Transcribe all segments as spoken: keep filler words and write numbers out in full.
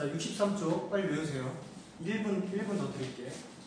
자, 육십삼 쪽 빨리 외우세요. 일 분, 일 분 더 드릴게.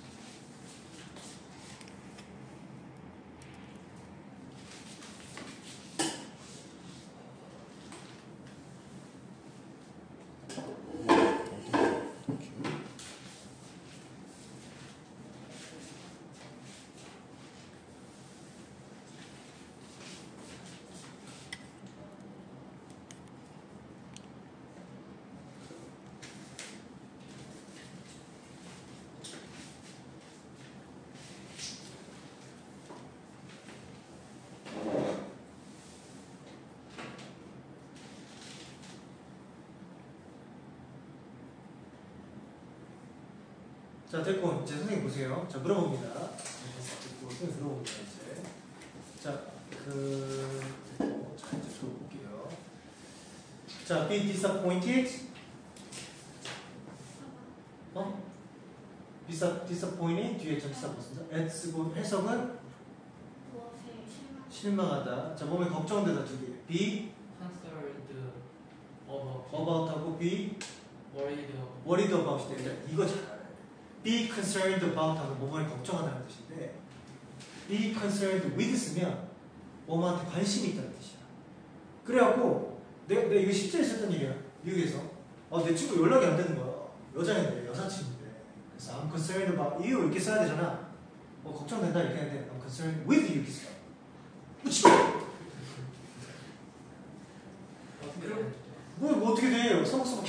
자, 됐고, 이제 선생님 보세요. 자, 물어봅니다. 됐고, 선생님 물어봅니다, 이제. 자, 그, 됐고, 자, 이제 들어볼게요. 자, be disappointed. 어? disappointed. 뒤에 전치사 붙습니다. at 쓰고 해석은? 실망하다. 자, 몸에 걱정되다 두 개. be concerned about about하고 be worried worried about 된다. 이거 잘 알아요. be concerned about 하면 뭐뭐에 걱정하다는 뜻인데 be concerned with 쓰면 뭐뭐한테 관심이 있다는 뜻이야. 그래갖고 내가, 내가 이거 실제로 있었던 일이야. 미국에서 아, 내 친구 연락이 안 되는 거야. 여자인데 여사친인데 그래서 I'm concerned about you 이렇게 써야 되잖아. 어, 걱정된다 이렇게 해야 돼. I'm concerned with you 이렇게 써. 뭐, 뭐 어떻게 돼? 서먹서먹해.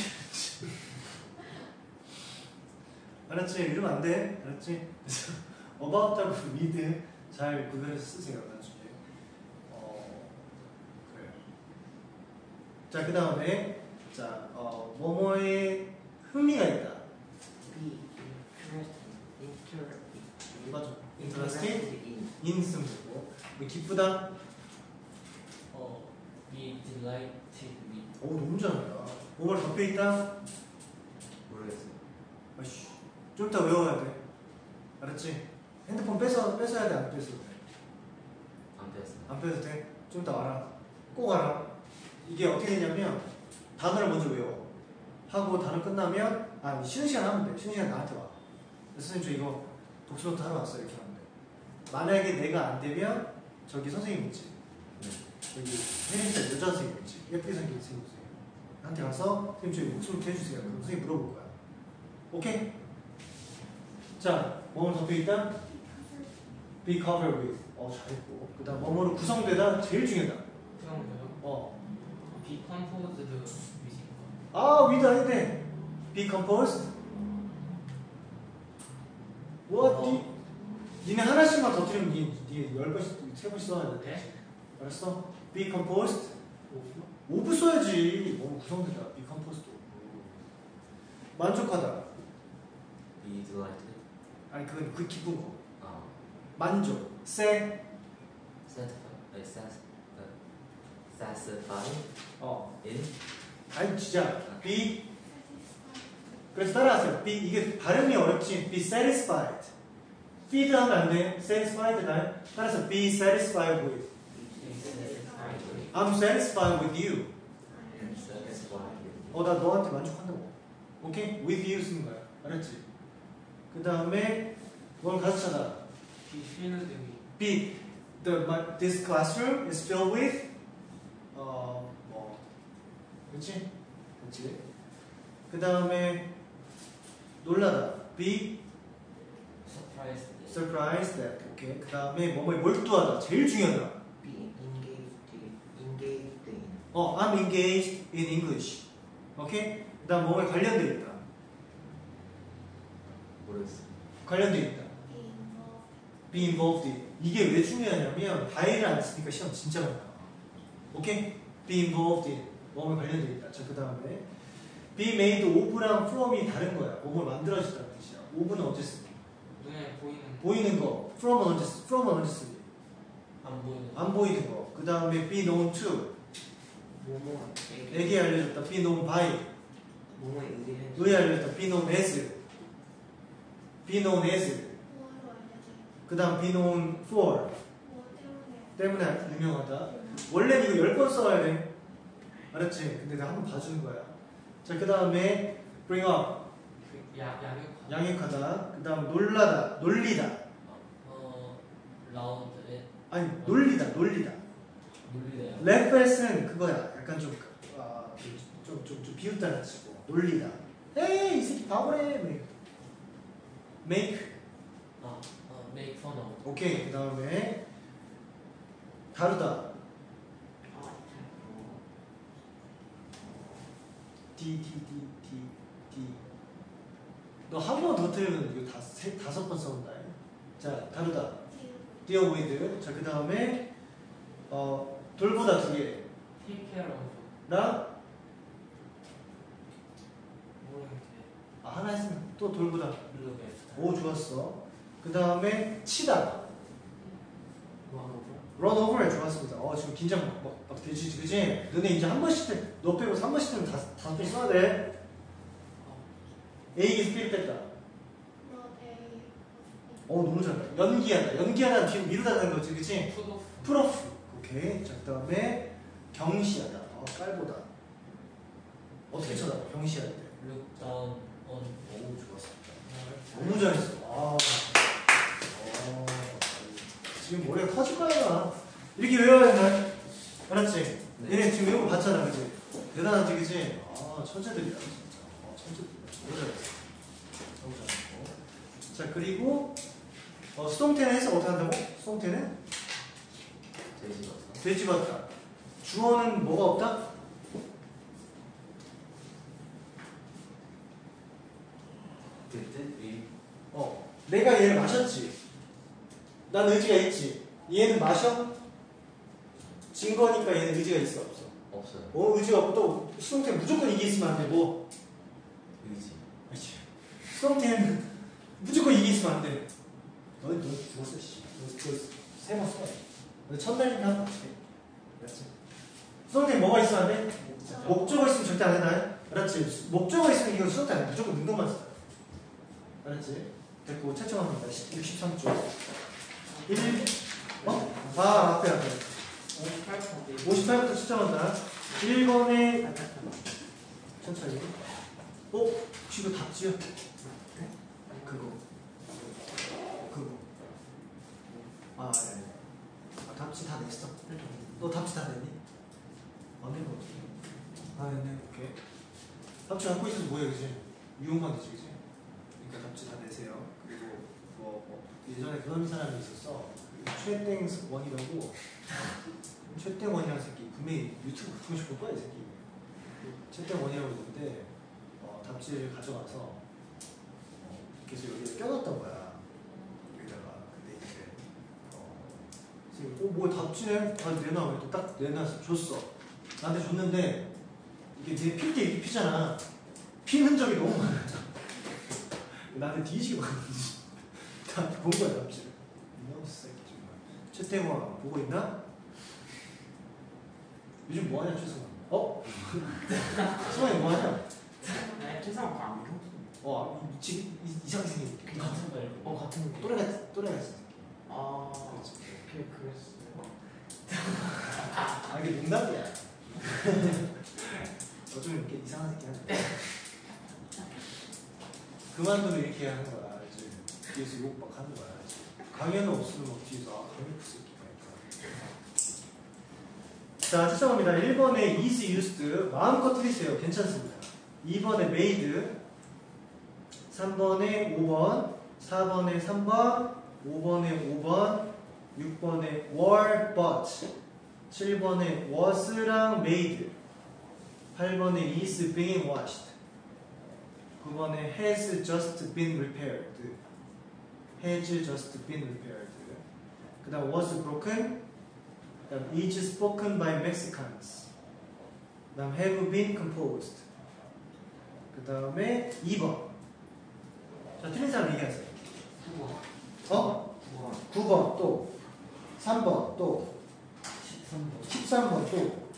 알았지? 이러면 안 돼. 알았지? 그래서 about하고 with 잘 구별해서 쓰세요. 나중에. 어, 그래요. 자, 그 다음에 자, 어, 뭐뭐에 흥미가 있다. be interested 맞아. interested in 쓰면 되고 뭐 기쁘다. 어, be delighted with 오, 너무 잘한다. 뭐뭐를 덮여 있다. 모르겠어요. 아이씨. 좀 이따 외워야 돼. 알았지? 핸드폰 뺏어, 뺏어야 돼? 안 뺏어도 돼? 안 됐어요. 안 뺏어도 돼? 좀 이따 알아. 꼭 알아. 이게 어떻게 되냐면 단어를 먼저 외워. 하고 단어 끝나면 아, 쉬는 시간 하면 돼. 쉬는 시간 나한테 와. 선생님 저 이거 독서노트 하러 왔어요. 이렇게 하면 돼. 만약에 내가 안 되면 저기 선생님 있지? 네. 여기 혜린쌤 여자 선생님 있지? 예쁘게 생긴 선생님 한테 가서 선생님 저희 목소리 해주세요. 그럼 선생님 물어볼 거야. 오케이? 자, 뭐뭐 덮여 있다? be covered with. 어, 잘했고. 그 다음, 뭐뭐로 구성되다? 제일 중요하다. 구성되요? 어. be composed with 아, with 아야 돼. be composed. what? 어. 니, 니네 하나씩만 터뜨리면 니, 니 열 번씩, 세 번씩 써야 돼. 네? 알았어? be composed. 오브? 오브 써야지. 너무 구성되다. be composed. 만족하다. be delighted. 아니, 그건 그 기쁜 거. 아, 만족. say. satisfied. 아니, satis- 어, satisfied 어. in. 아니, 진짜. be. 그래서 따라하세요. be. 이게 발음이 어렵지. be satisfied. feed 하면 안 돼. satisfied 날. 따라서 be satisfied with. I'm satisfied with you. satisfied with. 어, 나 너한테 만족한다고. 오케이? with you 쓰는 거야. 알았지? 그 다음에 뭘 가르쳐다. be filled with be. The, my, this classroom is filled with. 어, 뭐. 그렇지? 그렇지? 그 다음에 놀라다. be surprised surprised that. 오케이. 그 다음에 뭐뭐에 몰두하다. 제일 중요하다. be engaged engaged in. 어, I'm engaged in English. 오케이? 그 다음 뭐뭐에 관련되어 있다. 모르겠어요. 관련되어 있다. be involved in. 이게 왜 중요하냐면 바이를 안 쓰니까 시험 진짜 많이 나와. 오케이? be involved in. 뭐뭐에 관련되어 있다. 자, 그 다음에 be made of랑 from이 다른 거야. 뭐뭐 만들어졌다는 뜻이야. of는 언제 쓰니? 눈에 보이는 보이는 거. from은 언제 쓰니? from은 언제 쓰니? 안 보이는 안 보이는 거. 그 다음에 be known to. 뭐뭐 에게 알려졌다. be known by. 뭐뭐에 의해. 의에 알려졌다. be known as. be known as. 그 다음 be known for. 때문에 유명하다. 원래는 이거 열 번 써야 돼. 알았지? 근데 내가 한 번 봐주는 거야. 자, 그 다음에 bring up 그 야, 양육. 양육하다. 그 다음 놀라다, 놀리다. 어, 라운드. 아니 놀리다, 놀리다. 놀리네요. 레프레스는 그거야. 약간 좀, 아, 좀, 좀, 좀 비웃다는 치고 놀리다. 에이 이 새끼 바보래. make. 아, 어, make fun of. 오케이. 그 다음에 다루다. 아, D D D D D. 너 한 번 더 틀리면 이거 다, 세, 다섯 번 써온다. 자, 다루다. deal with. 자, 그 다음에 어 돌보다 두 개. take care of. 랑 모르겠네. 아, 하나 했으면 또 돌보다. 모르겠어. 오, 좋았어. 그 다음에 치다. 뭐 run over에 좋았습니다. 어, 지금 긴장 막, 막, 막 되지, 그지? 너네 이제 한 번씩 때, 너 빼고 삼 번씩 때면 다, 다섯 번 써야 돼. A에서 B를 뺐다. 어, 너무 잘한다. 연기하다. 연기하다 뒤로 미루다는 거지, 그치? 푸드. 프로프. 오케이. 자, 그 다음에 경시하다. 어, 깔보다. 어떻게 쳐다봐? 경시할 때. look down on. 오, 좋았어. 너무 잘했어. 아. 어. 지금 머리가 터질 거야. 나. 이렇게 외워야 된다. 알았지? 네. 얘네 지금 외우고 봤잖아, 그치? 대단하지, 그치? 아, 천재들이다, 진짜. 아, 천재들이다. 너무 잘했어. 너무 잘했고. 자, 그리고, 어, 수동태는 해석 어떻게 한다고? 수동태는? 돼지버섯. 되집었다. 주어는 뭐가 없다? 뜻 위. 어, 내가 얘를 마셨지. 난 의지가 있지. 얘는 마셔? 진 거니까 얘는 의지가 있어, 없어? 없어요. 어, 의지가 없고 또 수동태 무조건 이게 있으면 안 돼. 뭐? 의지. 그렇지. 수동태는 무조건 이게 있으면 안 돼. 너, 너 죽었어, 씨. 너, 너세번 써. 너 첫날이니까 한번 맞게. 알았지? 수동태 뭐가 있으면 안 돼? 목적어 있으면 절대 안 된다. 알았지? 목적어 있으면 이거 수동태 안 돼. 무조건 능동만 써. 알았지? 됐고, 채점합니다. 육십삼 조. 일, 어? 아, 앞에, 앞에. 오십팔부터 채점한다. 일 번에, 천천히. 어? 혹시 이거 답지야? 그거. 그거. 아, 네. 아, 답지 다 냈어? 너 답지 다 냈니? 안 낸 거 어떻게? 아, 냈네. 오케이. 답지 갖고 있어서 뭐해, 그지? 유용하겠지, 그지? 그러니까 답지 다 내세요. 그리고 뭐, 뭐 예전에 그런 사람이 있었어. 최땡 원이라고. 최땡 원이라는 새끼 분명히 유튜브 가끔씩 볼 거야, 이 새끼. 최땡 원이라고 있는데 어, 답지를 가져가서 어, 계속 여기에 껴놨던 거야. 여기다가. 근데 이제 어, 지금 어, 뭐 답지네? 다 내놔. 그래도 딱 내놔서 줬어. 나한테 줬는데 이게 내 필 때 이렇게 피잖아. 핀 흔적이 너무 많아. 나한테 뒤지게 봤는지 다 본 거야, 답지를. 이놈 새끼 정말. 최태원 보고 있나? 요즘 뭐하냐, 최승환? 어? 승환이 뭐하냐? 네, 최상 안 해. 어, 지금 이상하게 생긴 거. 같은 거 어, 같은 거. 또래가, 또래가 있어. 아, 그렇지. 그게 그랬어요. 아, 이게 농담이야. 어쩌면 이렇게 이상한 새끼 하는 그만두면 이렇게 하는 거야. 이제 뒤에서 욕 막 하는 거야. 이제. 강연은 없으면 막 뒤에서 아, 강연 새끼가 있다. 자, 채점합니다. 일 번에 is used 마음껏 틀리세요. 괜찮습니다. 이 번에 made, 삼 번에 오 번, 사 번에 삼 번, 오 번에 오 번, 육 번에 were but, 칠 번에 was랑 made, 팔 번에 is being washed, 구 번에 has just been repaired, has just been repaired, 그 다음 was broken, 그 다음 is spoken by Mexicans, 그 다음 have been composed, 그 다음에 이 번. 자, 틀린 사람 얘기하세요. 구 번. 어? 구 번. 구 번 또, 삼 번 또, 십삼 번. 십삼 번 또,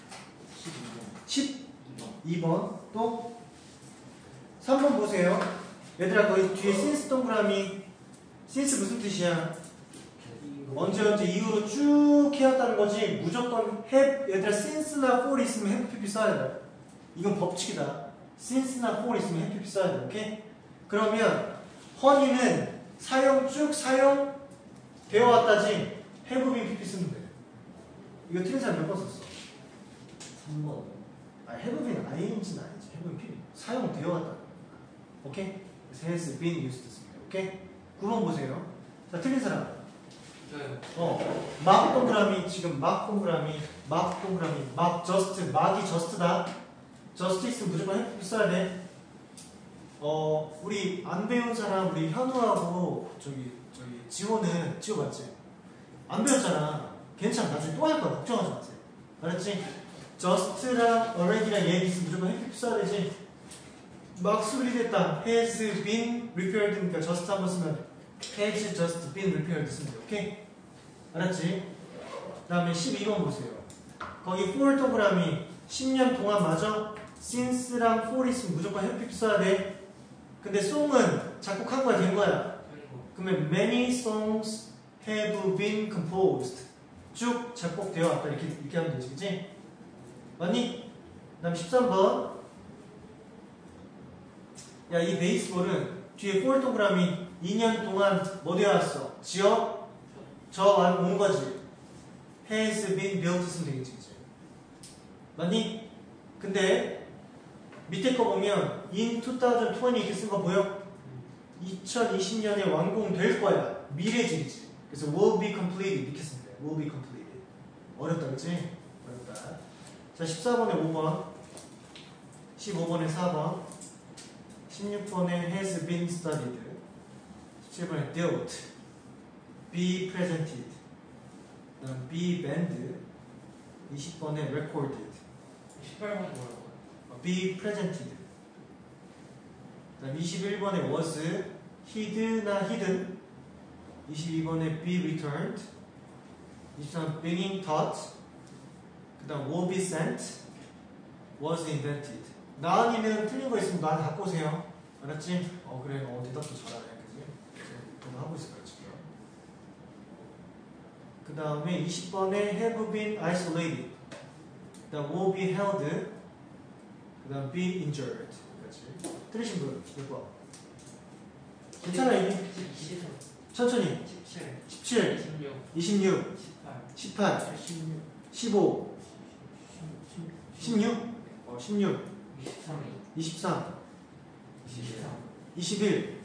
십이 번. 십이 번 또, 삼 번 보세요. 얘들아, 거기 뒤에 since 동그라미, since 무슨 뜻이야? 언제 언제 이후로 쭉 해왔다는 거지. 무조건 have, 얘들아 since나 for 있으면 have pp 써야 된다. 이건 법칙이다. since나 for 있으면 have pp 써야 돼. 오케이? 그러면 허니는 사용 쭉 사용 되어 왔다지 have been pp 쓰면 돼. 이거 틀린 사람 몇 번 썼어? 삼 번. 아, have been ing는 아니지. have been pp. 사용되어 왔다. 오케이? 그래서 has been used 씁니다. 오케이? 구 번 보세요. 자, 틀린 사람. 저요. 어, 막 동그라미, 지금 막 동그라미, 막 동그라미, 막 저스트, 막이 저스트다. 저스트 있으면 무조건 have 써야 돼. 어, 우리 안 배운 사람, 우리 현우하고 저기, 저기, 지호는, 지호 맞지? 안 배웠잖아. 괜찮아. 나중에 또 할 거야. 걱정하지 마세요. 알았지? just랑 already랑 얘기 있으면 무조건 have 써야 되지. 막 수리됐다. has been repaired니까 just 한번 쓰면 has just been repaired 쓰면 돼. 오케이? 알았지? 그 다음에 십이 번 보세요. 거기 for 동그라미 십 년 동안 맞아? since랑 for 있으면 무조건 have 써야 돼. 근데 song은 작곡한 거야, 된 거야. 그러면 many songs have been composed. 쭉 작곡되어 왔다. 이렇게, 이렇게 하면 되지, 그치? 맞니? 그 다음 십삼 번. 야, 이 베이스볼은 뒤에 for 동그라미 이 년 동안 뭐 되어 왔어? 지어? 저 온 거지. has been built 쓰면 되겠지, 그치? 맞니? 근데 밑에 거 보면 in 이천이십 이렇게 쓴 거 보여? 이천이십 년에 완공될 거야. 미래질이지. 그래서 will be completed 이렇게 쓰면 돼. will be completed. 어렵다, 그치? 어렵다. 자, 십사 번에 오 번, 십오 번에 사 번, 십육 번에 has been studied, 십칠 번에 dealt, be presented, 그다음 be banned, 이십 번에 recorded, 십팔 번 뭐라고? be presented, 그다음 이십일 번에 was hid나 hidden, 이십이 번에 be returned, 이십삼 번 being taught, 그다음 will be sent, was invented. 나은이는 틀린 거 있으면 나한테 갖고 오세요. 알았지? 어 그래. 어 대답도 잘하네. 그지? 그거 하고 있을 거야 지금. 그 다음에 이십 번에 have been isolated, 그 다음 will be held, 그 다음 be injured. 그렇지? 틀리신 분 몇 번? 괜찮아 이미. 십삼, 천천히. 십칠, 십칠, 십육, 이십육, 십팔, 십팔, 십육, 십오, 십육, 어, 십육, 이십삼, 이십삼, 이십삼. 이십일.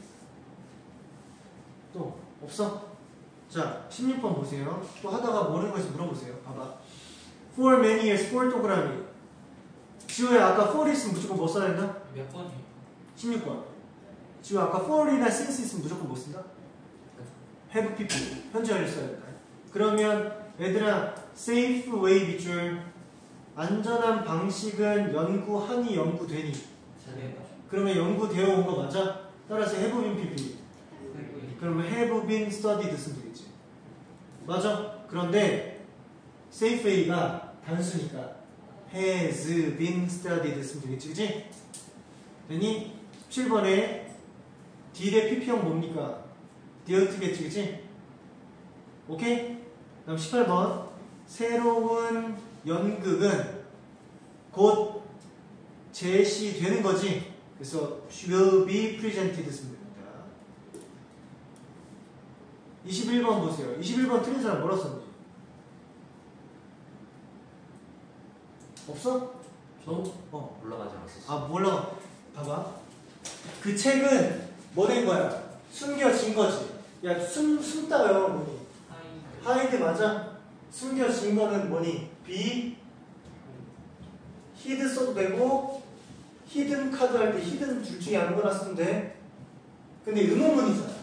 또 없어? 자, 십육 번 보세요. 또 하다가 모르는 거 있으면 물어보세요. 봐봐. For many years, for 동그라미. 지호야, 아까 for 있으면 무조건 뭐 써야 된다? 몇 번이에요? 십육 번. 지호 아까 for이나 since 있으면 무조건 뭐 쓴다? have pp. 현재 완료 써야 된다. 그러면 얘들아, safe way 밑줄. 안전한 방식은 연구하니 연구되니. 네. 그러면 연구되어 온 거 맞아? 따라서 have been pp. 그러면 have been studied 쓰면 되겠지. 맞아? 그런데 safe way가 단수니까 has been studied 쓰면 되겠지, 그치? 되니? 십칠 번에 딜의 pp형 뭡니까? dealt겠지, 그치? 오케이? 다음 십팔 번 새로운 연극은 곧 제시되는 거지. 그래서 will be presented 쓰면 됩니다. 이십일 번 보세요. 이십일 번 틀린 사람 뭐라 썼니? 없어? 저 어. 올라가지 않았었어. 아 몰라. 봐봐. 그 책은 뭐 된 거야? 숨겨진 거지. 야, 숨, 숨다요 뭐니? 하이. 하이드 맞아? 숨겨진 거는 뭐니? be hid 써도 되고 히든 카드 할 때 히든 둘 중에 아무거나 쓰면 돼. 근데 의문문이잖아.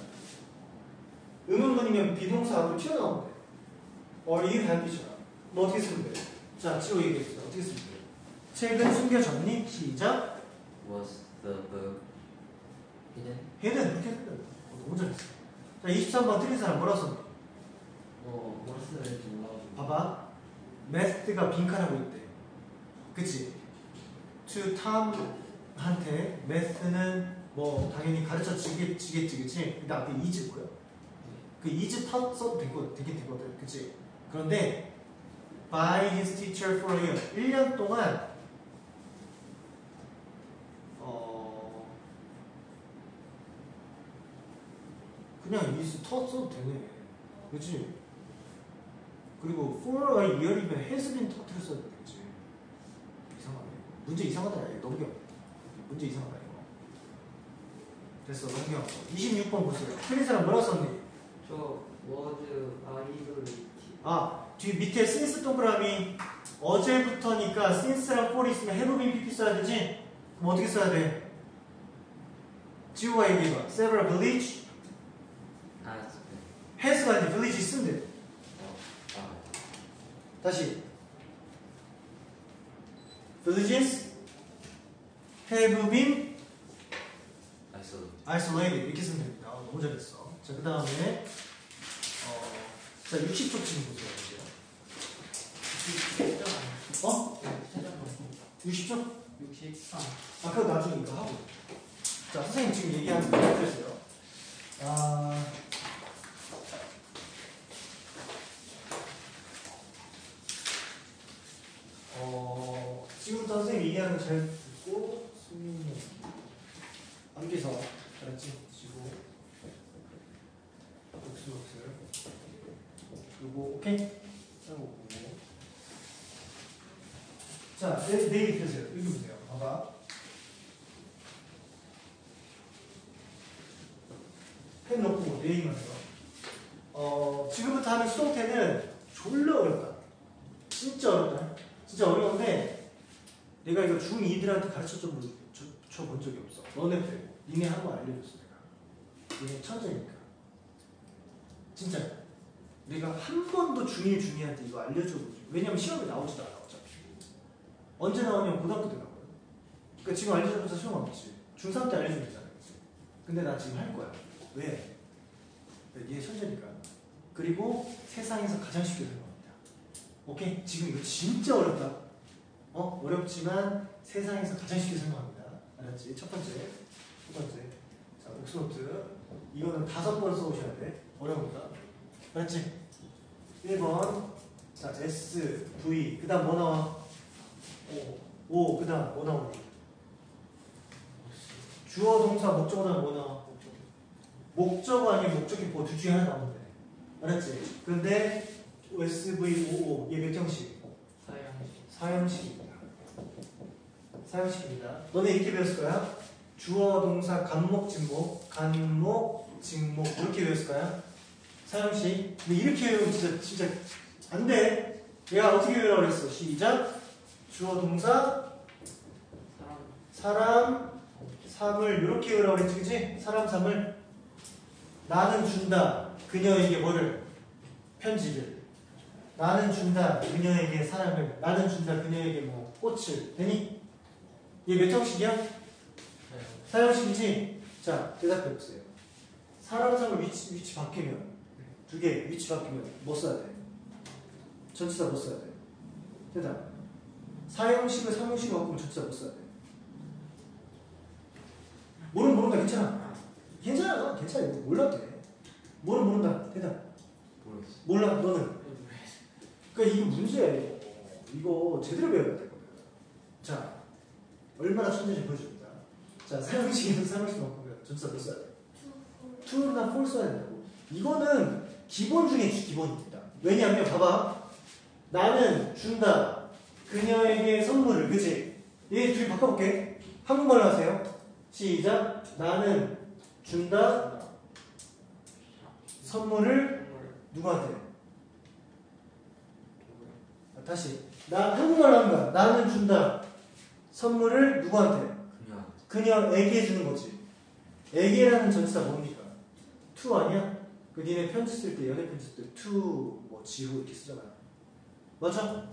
의문문이면 비동사 앞으로 튀어나오면 돼. Are you happy잖아. 뭐 어떻게 쓰면 돼? 자, 지호 얘기해주세요. 어떻게 쓰면 돼? 책은 숨겨졌니? 시작. Was the book hidden? hidden 이렇게 했거든. 어, 너무 잘했어. 자, 이십삼 번 틀린 사람 뭐라 썼니? 뭐 뭐라 써야 될지 몰라가지고. 봐봐. 메스트가 빈칸하고 있대. 그치? to 탐한테 메스트는 뭐 당연히 가르쳐 주겠지, 그치? 근데 앞에 is 뭐야? 그 is 탐 써도 되거, 되긴 되거든. 그치? 그런데 by his teacher for a year. 일 년 동안 어, 그냥 is 터 써도 되네. 그치? 그리고 for a year이면 has been taught 써야 되겠지. 이상하네. 문제 이상하다. 이거 넘겨. 문제 이상하다 이거. 됐어, 넘겨. 이십육 번 보세요. 틀린 사람 뭐라고 썼니? 저 was idle. 아, 뒤 밑에 since 동그라미 어제부터니까 since랑 for 있으면 have been pp 써야 되지? 그럼 어떻게 써야 돼? 지우가 얘기해봐. several village Has been. has가 아니라 village 쓰면 돼. 어. 아. 다시 villages have been Isolated. isolated 이렇게 쓰면 됩니다. 어, 너무 잘했어. 자, 그 다음에 어, 자 육십 쪽 지금 보세요. 어? 육십 쪽? 육십삼. 아, 그거 나중에 이거 하고. 자, 선생님 지금 얘기하는 거 해주세요. 아, 어, 지금부터 선생님 얘기하는 거 잘 듣고, 수민이 암기서, 알았지? 지고, 복수, 복수. 그리고, 오케이? 하고, 오고. 자, 내, 내 얘기 들으세요. 읽어보세요. 봐봐. 펜 놓고 내 얘기만 해요. 어, 지금부터 하는 수동태는 졸라 어렵다. 진짜 어렵다. 진짜 어려운데 내가 이거 중이들한테 가르쳐 본 적이 없어. 너네 빼고. 니네 하는 거 알려줬어 내가. 니네 천재니까. 진짜. 내가 한 번도 중일 중이한테 이거 알려줘보지. 왜냐면 시험에 나오지도 않아 어차피. 언제 나오냐면 고등학교 때 나와요. 그러니까 지금 알려줘서 시험 안 보지. 중삼 때 알려주면 되잖아. 근데 나 지금 할 거야. 왜? 니네 천재니까. 그리고 세상에서 가장 쉽게 설명합니다. 오케이? 지금 이거 진짜 어렵다. 어? 어렵지만 세상에서 가장 쉽게 설명합니다. 알았지? 첫 번째, 두 번째. 자, 옥스노트. 이거는 다섯 번 써오셔야 돼. 어려우니까. 알았지? 일 번. 자, S, V. 그 다음 뭐 나와? 오. 오. 그 다음 뭐 나오니? 주어, 동사, 목적어 다음 뭐 나와? 목적어 아니면 목적이 뭐 둘 중에 하나 나오면 돼. 알았지? 근데 에스 브이 오 오 얘 몇 형식? 사형식. 사형식입니다. 사형식입니다. 너네 이렇게 배웠을 거야? 주어, 동사, 간목, 진목, 간목, 진목 이렇게 배웠을 거야? 사형식. 근데 이렇게 외우면 진짜 진짜 안 돼. 얘가 어떻게 외우라고 그랬어? 시작. 주어, 동사, 사람. 사람, 삶을 이렇게 외우라고 그랬지, 그치? 사람, 삶을. 나는 준다. 그녀에게 뭐를? 편지를. 나는 준다. 그녀에게 사랑을. 나는 준다. 그녀에게 뭐 꽃을. 되니? 얘 몇 형식이야? 사형식이지? 자, 대답해 보세요. 사람, 삶을 위치, 위치 바뀌면 두 개 위치 바뀌면 뭐 써야 돼? 전치사 뭐 써야 돼? 대답. 사형식을 삼형식으로 바꾸면 전치사 뭐 써야 돼? 모르면 모른다. 괜찮아. 괜찮아. 괜찮아. 몰라도 돼. 뭐는 모른다. 대답. 모르겠어. 몰라. 너는. 그러니까 이거 문제야. 이거, 이거 제대로 배워야 되거든. 자, 얼마나 천재인지 보여줍니다. 자, 사형식에서 사형식 바꾸면 전치사 뭐 써야 돼? to나 for 써야 된다고. 이거는 기본 중에 기본입니다. 왜냐하면 봐봐. 나는 준다. 그녀에게 선물을. 그치? 얘 둘이 바꿔볼게. 한국말로 하세요. 시작. 나는 준다. 선물을 누구한테? 아, 다시. 나 한국말로 하는 거야. 나는 준다. 선물을 누구한테? 그냥. 그녀에게 주는 거지. 에게라는 전치사 뭡니까? to 아니야? 그 니네 편지 쓸 때, 연애 편지 쓸 때 to, 뭐 지후 이렇게 쓰잖아. 맞아?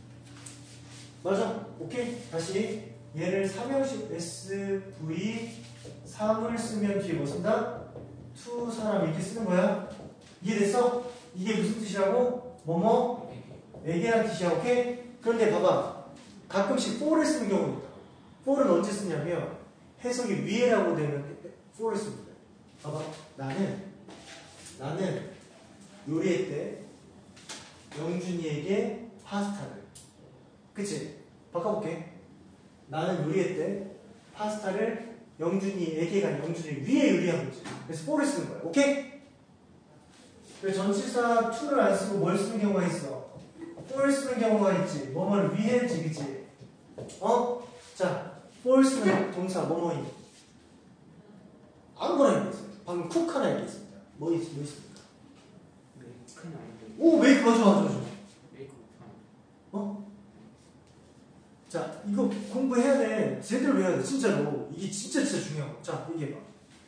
맞아? 오케이? 다시. 얘를 삼형식 에스 브이 삼을 쓰면 뒤에 뭐 쓴다? to 사람 이렇게 쓰는 거야. 이해됐어? 이게 무슨 뜻이라고? 뭐뭐? 에게라는 뜻이야. 오케이? 그런데 봐봐. 가끔씩 for를 쓰는 경우가 있다. for은 언제 쓰냐면 해석이 위에라고 되면 for를 씁니다. 봐봐. 나는 나는 요리할 때 영준이에게 파스타를. 그치? 바꿔볼게. 나는 요리할 때 파스타를 영준이에게가 아니라 영준이 위에 요리한 거지. 그래서 for를 쓰는 거야. 오케이? 왜 전치사 to를 안 쓰고 뭘 쓰는 경우가 있어? for 쓰는 경우가 있지. 뭐뭐를 위해지, 그치? 어? 자, for 쓰는 동사 뭐뭐이. 아무거나 얘기했어요. 방금 쿡 하나 얘기했습니다. 뭐, 있, 뭐 있습니까? 메이크는 아닌데. 오, 메이크 맞아, 맞아, 맞아. 메이크 어? 자, 이거 공부해야 돼. 제대로 해야 돼, 진짜로. 이게 진짜 진짜 중요한 거. 자, 얘기해봐.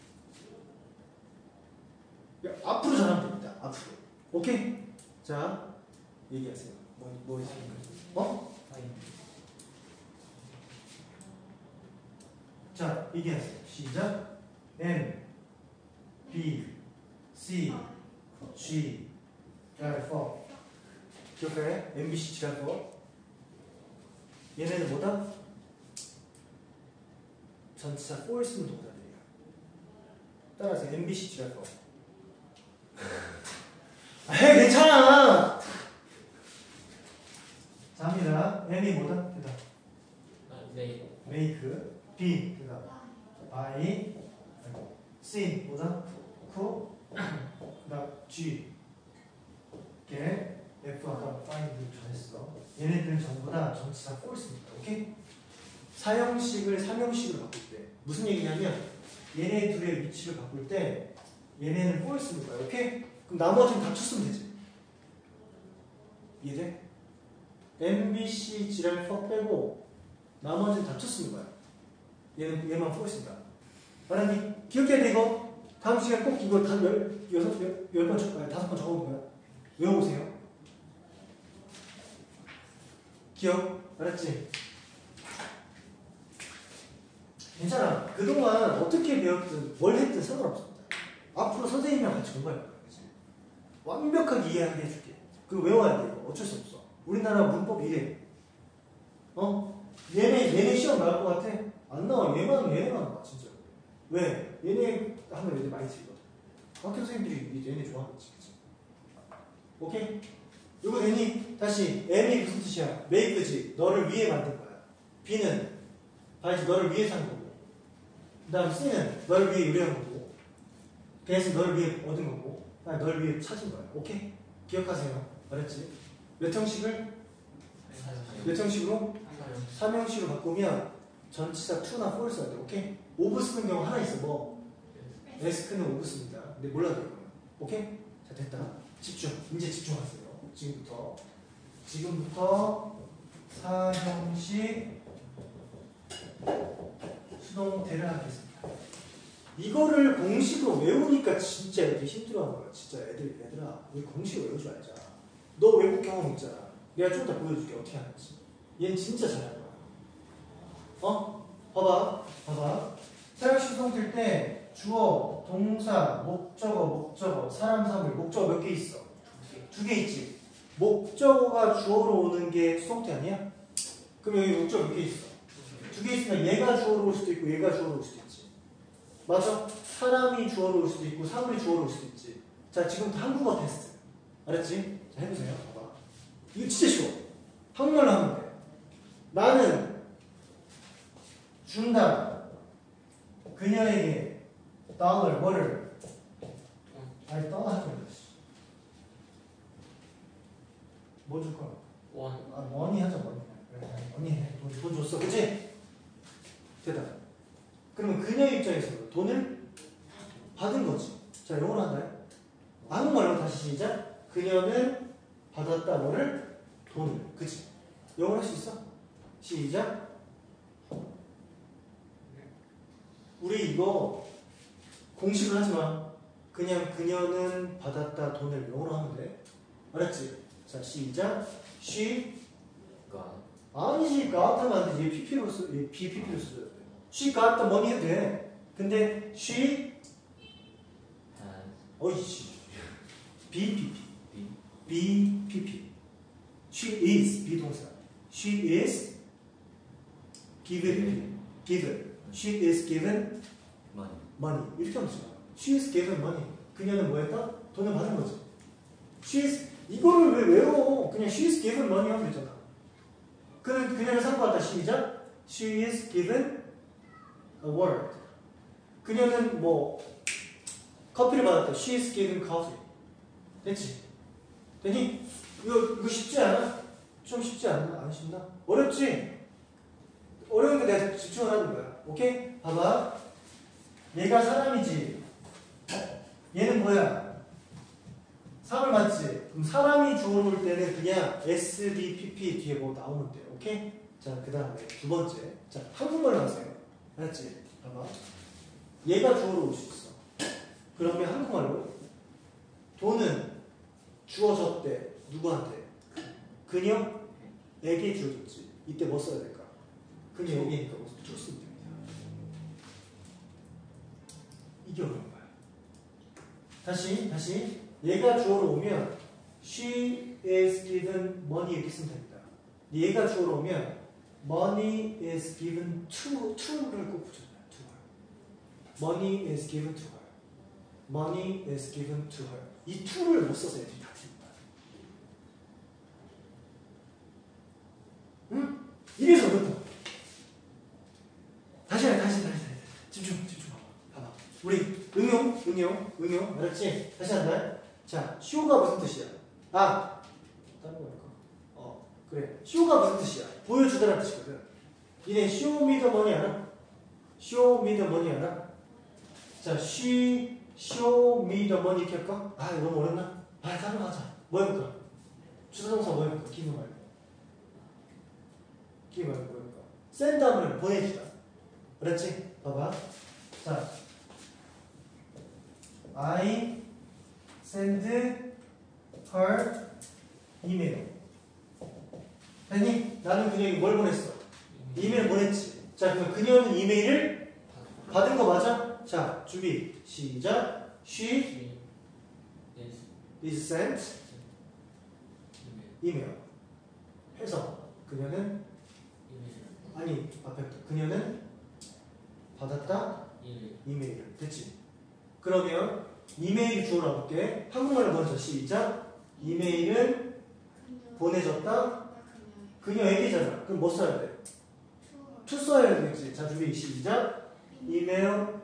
야, 앞으로 잘하면 됩니다. 앞으로. 오케이? 자, 얘기하세요. 뭐, 뭐 있습니까? 어? 파인. 자, 얘기하세요. 시작. M, B, C, G, 지랄포. 기억해? M, B, C, 지랄포. 얘네는 뭐다? 전치사 for 쓰는 동사들이야. 따라서 M, B, C, 지랄포. 아, 해, 괜찮아! 자, 합니다. M이 뭐다? 대답. 네. make. B, 대답. I. C, 뭐다? 코. 그 다음 G. 게. F 아까 find 잘했어. 얘네들은 전부 다 전치사 for입니다. 오케이? 사형식을 삼형식으로 바꿀 때 무슨 얘기냐면 얘네 둘의 위치를 바꿀 때 얘네는 for 쓰는 거야. 오케이? 그럼 나머지는 다 to 쓰면 되지. 이해돼? M, B, C, 지랄, for 빼고 나머지는 다 to 쓰는 거야. 얘는 얘만 for 쓴다. 말하니 기억해야 돼 이거. 다음 시간 꼭 이거 다 열, 여섯, 열, 열 번, 적, 아니, 다섯 번 적어본 거야. 외워보세요. 기억? 알았지? 괜찮아. 그동안 어떻게 배웠든 뭘 했든 상관없습니다. 앞으로 선생님이랑 같이 공부할 거야. 그치? 완벽하게 이해하게 해줄게. 그리고 외워야 돼. 이거. 어쩔 수 없어. 우리나라 문법 이래. 어? 얘네, 얘네 시험 나올 것 같아? 안 나와. 얘만, 얘네만 나와. 진짜. 왜? 얘네 하면 애들 많이 틀거든. 학교 선생님들이 얘네 좋아하겠지. 그치? 오케이? 이거 되니? 다시 M이 무슨 뜻이야? make지. 너를 위해 만든 거야. B는 반지 너를 위해 산 거고. 그 다음 C는 너를 위해 의뢰한 거고. 그래서 너를 위해 얻은 거고. 아니 너를 위해 찾은 거야. 오케이? 기억하세요. 알았지? 몇 형식을? 몇 형식으로? 삼형식으로 바꾸면 전치사 to나 for 써야 돼. 오케이? 오브 쓰는 경우 하나 있어. 뭐? 에스크는 오브 씁니다. 근데 몰라도 될 거야. 오케이? 자 됐다. 집중. 이제 집중하세요. 지금부터 지금부터 사형식 수동태를 하겠습니다. 이거를 공식으로 외우니까 진짜 애들이 힘들어하는 거야. 진짜 애들, 얘들아 우리 공식을 외우지 말자. 너 외국 경험 있잖아. 내가 좀 더 보여줄게 어떻게 하는지. 얘는 진짜 잘할 거야. 어? 봐봐 봐봐. 사형식 수동태일 때 주어, 동사, 목적어, 목적어, 사람, 사물. 목적어 몇 개 있어? 두 개 있지. 목적어가 주어로 오는 게 수동태 아니야? 그럼 여기 목적어 몇 개 있어? 두 개 있으면 얘가 주어로 올 수도 있고 얘가 주어로 올 수도 있지. 맞아? 사람이 주어로 올 수도 있고 사물이 주어로 올 수도 있지. 자 지금부터 한국어 테스트. 알았지? 자 해보세요. 봐봐. 이거 진짜 쉬워. 한국말로 하면 돼. 나는 준다. 그녀에게 달러 뭐를 아니 달러 하면 돼. 뭐 줄 거야? 원. 아, 머니 하자, 머니. 그래, 머니 해. 돈, 돈 줬어. 그치? 대답. 그러면 그녀 입장에서 돈을 받은 거지. 자, 영어로 한다요? 한국말로 다시 시작. 그녀는 받았다, 뭐를? 돈을. 그치? 영어로 할 수 있어? 시작. 우리 이거 공식을 하지 마. 그냥 그녀는 받았다, 돈을 영어로 하면 돼. 알았지? 자, 시작. She 가 아니지, got 하면 안 돼. 얘 피피로 쓰, 얘 비피피로 써야 돼. She got the money 해도 돼. 근데 she has 어이씨 비피피 been 비피피 She is 비동사. She is given given. She is given money. money. 이렇게 하면 되잖아. She is given money. 그녀는 뭐 했다? 돈을 받은 거지. She is 이거를 왜 외워? 그냥 she is given money 하면 되잖아. 그는 그녀를 산 거 같다. 시작. She is given a word. 그녀는 뭐 커피를 받았다. She is given coffee. 됐지? 되니? 이거, 이거 쉽지 않아? 좀 쉽지 않나? 안 쉽나? 어렵지? 어려운 게 내가 집중을 하는 거야. 오케이? 봐봐. 얘가 사람이지. 얘는 뭐야? 사람을 맞지? 그럼 사람이 주어로 올 때는 그냥 S, B, P, P 뒤에 뭐 나오면 돼. 오케이? 자, 그 다음에 두 번째. 자, 한국말로 하세요. 알았지? 봐봐. 얘가 주어로 올 수 있어. 그러면 한국말로 돈은 주어졌대. 누구한테? 그녀에게 주어졌지. 이때 뭐 써야 될까? 그녀에게니까 뭐 쓰면 됩니다. 이게 어려운 거야. 다시, 다시. 얘가 주어로 오면 she is given money 이렇게 쓰면 됩니다. 얘가 주어로 오면 money is given to, to를 꼭 붙여줘요. to her. money is given to her. money is given to her. 이 to를 못 써서 애들이 다 틀린 거야. 응? 이래서 어렵다. 다시 해, 다시, 다시, 다시. 집중, 집중. 봐봐. 우리 응용, 응용, 응용. 알았지? 다시 한다. 자, 쇼가 무슨 뜻이야? 아, 다른 거 할까? 어, 그래. 쇼가 무슨 뜻이야? 보여주다라는 뜻이거든. 니네 show me the money 알아? show me the money 알아? 자, she show me the money 이렇게 할까? 아, 이거 너무 어렵나? 아, 다른 거 하자. 뭐 해볼까? 주사동사 뭐 해볼까? 기능 말고. 기능 말고 뭐 해볼까? send 하면 보내주다. 그랬지? 봐봐. 자, I send her email. 됐니? 나는 그녀에게 뭘 보냈어? 이메일 보냈지. 자, 그럼 그녀는 이메일을 받은 거 맞아? 자, 준비. 시작. She is sent email. 해서 그녀는 아니 앞에부터 그녀는 받았다 이메일을. 됐지? 그러면 이메일이 주어라 볼게. 한국말로 먼저 시작. 이메일은 보내졌다 그녀에게잖아. 그럼 뭐 써야 돼? to 써야 되겠지. 자, 준비 시작. 이메일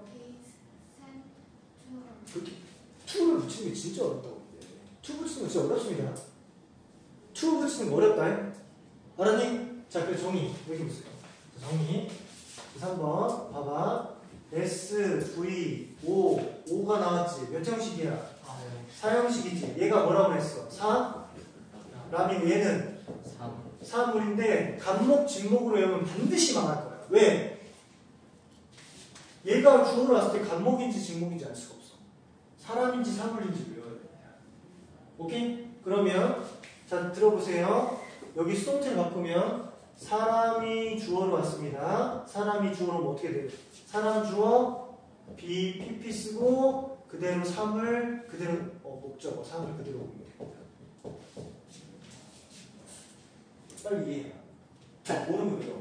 그렇게 to를 붙이는 게 진짜 어렵다고. to 붙이는 거 진짜 어렵습니다. to 붙이는 거 어렵다. 알았니? 자, 그래 정의 여기 보세요. 정의 삼 번 봐봐. S, V, O, O가 나왔지. 몇 형식이야? 사형식이지. 얘가 뭐라고 했어? 사? 라면 얘는 사물인데 간목, 진목으로 외우면 반드시 망할 거야. 왜? 얘가 주어로 왔을 때 간목인지 진목인지 알 수가 없어. 사람인지 사물인지 외워야 돼. 오케이? 그러면 자 들어보세요. 여기 수동태를 바꾸면 사람이 주어로 왔습니다. 사람이 주어로 오면 어떻게 돼요? 사람 주어 비, 피피 쓰고 그대로 사물 그대로 어, 목적어 사물 그대로 오면 됩니다. 빨리 이해해. 모르는 거예요.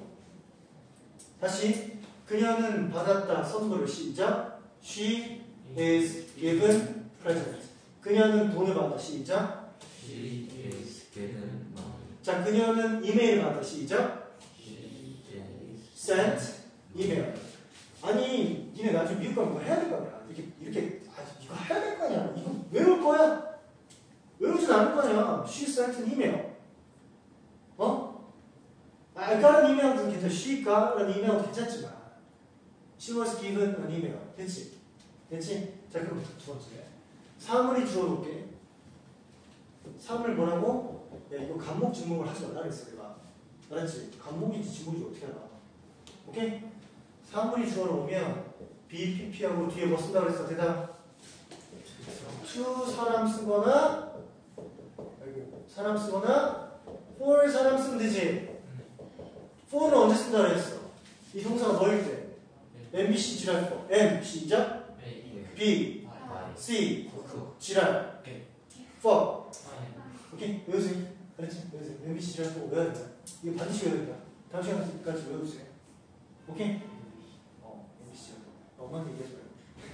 다시 그녀는 받았다 선물을 시작. She is given present. 그녀는 돈을 받아 시작. She is given money. 자, 그녀는 이메일을 받아 시작. She is sent email. 아니, 니네 나중에 미국 가면 뭐 해야 될 거 아니야? 이렇게 이렇게 아, 이거 해야 될 거 아니야? 이거 외울 거야? 외우진 않을 거냐? She sent an email. 어? I got an email도 괜찮아. She got an email도 괜찮지만 She was given an email. 됐지? 됐지? 자, 그럼 두 번째 사물이 주어볼게. 사물 뭐라고? 야, 이거 간목 진목을 하지 말라 그랬어 내가. 알았지? 간목인지 진목인지 어떻게 알아? 오케이? 사물이 주어로 오면 B, P, P하고 뒤에 뭐 쓴다 그랬어? 대답. to 사람 쓰거나 아이고, 사람 쓰거나 for 사람 쓰면 되지. for는 언제 쓴다 그랬어? 이 동사가 뭐일 때? 엠비씨 지랄 거. M 시작. B, C 지랄. for. 오케이? 외우세요. 알았지? 외우세요. 엠비씨 지랄 거 외워야 된다. 이거 반드시 외워야 된다. 다음 시간까지 외우세요. 오케이? 어, 엠비씨 지랄 거. 엄마한테 얘기해줘요.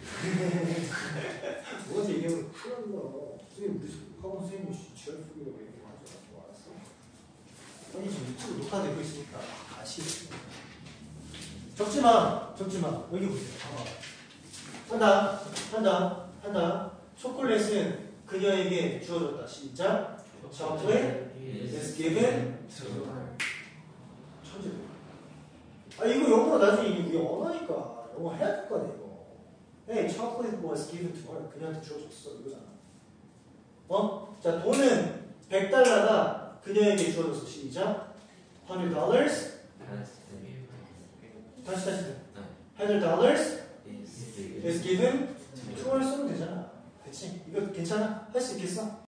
누구한테 얘기하면 큰일 난다. 선생님, 우리 학원 선생님이 지랄 속이라고 얘기하지 않았어. 알았어? 아니, 지금 유튜브 녹화되고 있으니까 다시. 적지 마, 적지 마. 여기 보세요. 어. 한다, 한다, 한다. 초콜릿은 그녀에게 주어졌다. 시작. chocolate is given to her. 천재. 아 이거 영어로 나중에 이게 언어니까 영어 해야 될 거 아니야 이거. Hey, chocolate was given to her. 그녀한테 주어졌어 이거잖아. 어? 자 돈은 백 달러가 그녀에게 주어졌어. 시작. hundred dollars. 다시 다시. hundred dollars is given to her 쓰면 되잖아. 그치? 이거 괜찮아? 할 수 있겠어?